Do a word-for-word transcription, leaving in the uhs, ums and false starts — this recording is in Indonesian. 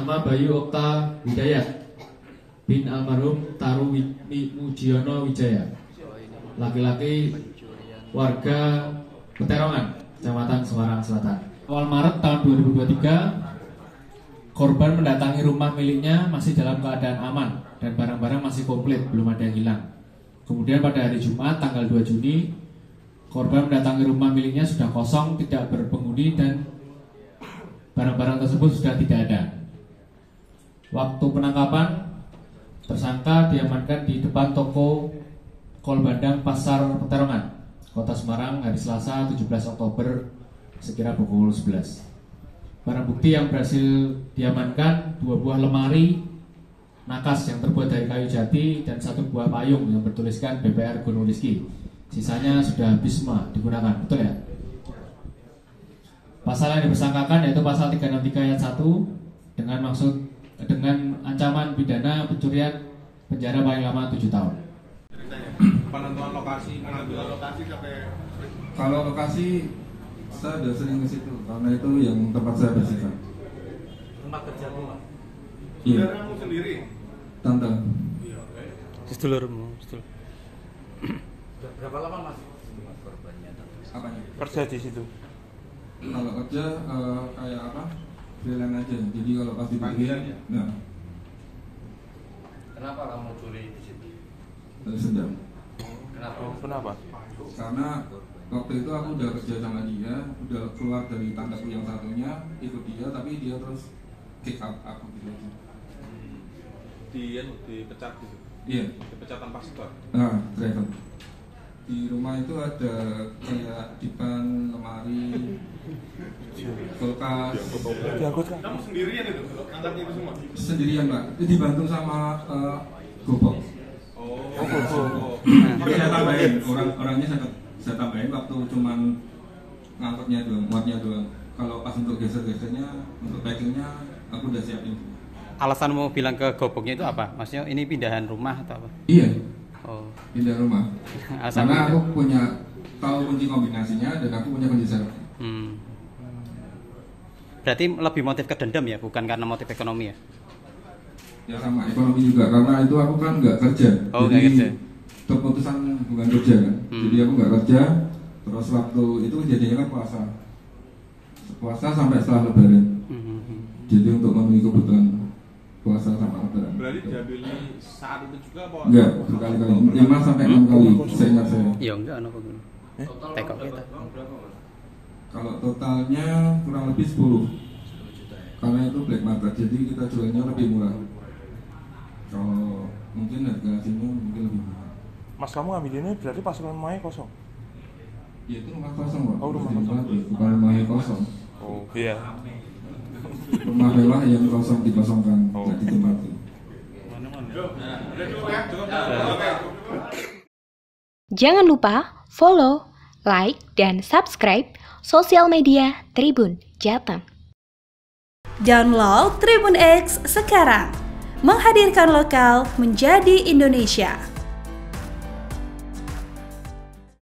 nama Bayu Okta Hidayat bin almarhum Taru Mujiono Wijaya, laki-laki warga Peterongan, Kecamatan Semarang Selatan. Awal Maret tahun dua ribu dua puluh tiga, korban mendatangi rumah miliknya masih dalam keadaan aman dan barang-barang masih komplit, belum ada yang hilang. Kemudian pada hari Jumat tanggal dua Juni, korban mendatangi rumah miliknya sudah kosong, tidak berpenghuni dan barang-barang tersebut sudah tidak ada. Waktu penangkapan, tersangka diamankan di depan toko Kolbandang Pasar Peterongan, Kota Semarang, hari Selasa tujuh belas Oktober sekira pukul sebelas. Barang bukti yang berhasil diamankan dua buah lemari nakas yang terbuat dari kayu jati dan satu buah payung yang bertuliskan B P R Gunung Rizki. Sisanya sudah habis semua digunakan, betul ya? Pasal yang dipersangkakan yaitu pasal tiga enam tiga ayat satu dengan maksud dengan ancaman pidana pencurian penjara paling lama tujuh tahun. Penentuan lokasi, penentuan lokasi sampai kalau lokasi saya sudah sering ke situ karena itu yang tempat saya bersifat. Tempat kerjamu, Pak? Iya. Kamu sendiri? Tante. Iya. Sedulurmu, sedulur. Berapa lama Mas? Apanya? Kerja di situ. Kalau kerja uh, kayak apa? Freelance aja. Jadi kalau pas panggilan dipanggil, ya? nah, Kenapa kamu curi di situ? dari sedang. Kenapa? Oh, kenapa? Karena waktu itu aku udah kerja sama dia, udah keluar dari tandaku yang satunya, ikut dia, tapi dia terus kick out aku gitu aja. Dia dipecat gitu? Iya. Dipecat tanpa sebab? Nah, driver. Di rumah itu ada kayak dipan, lemari, kulkas. Diangkut kan? Kamu sendirian itu? Angkatnya itu semua? Sendirian Pak, itu dibantu sama uh, gopok. Oh, Oh, gopok. Jadi saya tambahin, orang-orangnya saya, saya tambahin waktu cuman ngangkutnya doang, muatnya doang. Kalau pas untuk geser-gesernya, untuk packingnya, aku udah siapin. Alasanmu bilang ke gopoknya itu apa? Maksudnya ini pindahan rumah atau apa? Iya, Oh. pindah rumah. Alasan Karena itu? aku punya tahu kunci kombinasinya dan aku punya kunci server. Hmm. Berarti lebih motif ke dendam ya, bukan karena motif ekonomi ya? Ya sama ekonomi juga, karena itu aku kan nggak kerja. Oh, jadi nggak kerja. keputusan bukan kerja kan. Hmm. Jadi aku nggak kerja. Terus waktu itu kejadiannya kan puasa. Puasa sampai setelah lebaran. Hmm. Jadi untuk memenuhi kebutuhan puasa sama lebaran. berarti diambil saat itu juga apa? Enggak, berkali-kali. lima sampai enam kali, saya ingat saya. Ya enggak, anak aku. Total Tekok uang kita. berapa? Uang berapa Mas? Kalau totalnya kurang lebih sepuluh. sepuluh juta ya? Karena itu black market, jadi kita jualnya lebih murah. Kalau mungkin harga aslinya mungkin lebih murah. Mas, kamu ngambil ini berarti pas rumahnya kosong? Ya itu rumah kosong Pak. Oh, rumah Bukan kosong. lagi, bukan rumahnya kosong. Oh iya. Rumah mewah yang kosong dikosongkan, Oh. nggak ditempati. Jangan lupa follow, like, dan subscribe sosial media Tribun Jateng. Download Tribun X sekarang, menghadirkan lokal menjadi Indonesia.